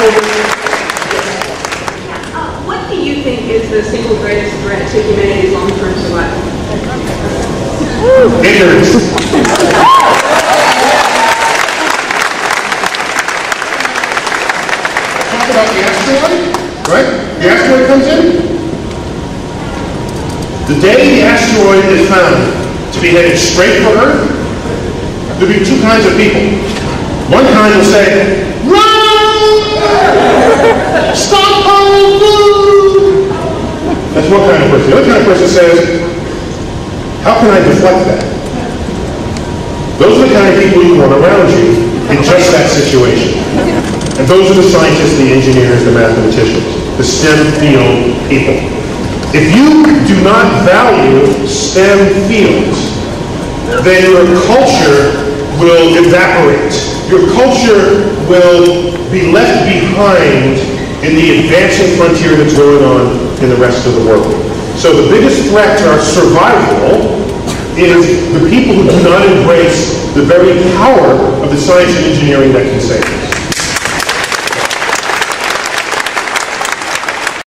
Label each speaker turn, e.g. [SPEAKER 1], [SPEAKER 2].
[SPEAKER 1] What do you think is the single greatest threat to humanity's long-term survival?
[SPEAKER 2] Ignorance. Talk about the asteroid, right? The asteroid comes in. The day the asteroid is found to be headed straight for Earth, there'll be two kinds of people. One kind will say, "Run! Stop our food!" That's one kind of person. The other kind of person says, "How can I deflect that?" Those are the kind of people you want around you in just that situation. And those are the scientists, the engineers, the mathematicians, the STEM field people. If you do not value STEM fields, then your culture will evaporate. Your culture will be left behind in the advancing frontier that's going on in the rest of the world. So the biggest threat to our survival is the people who do not embrace the very power of the science and engineering that can save us.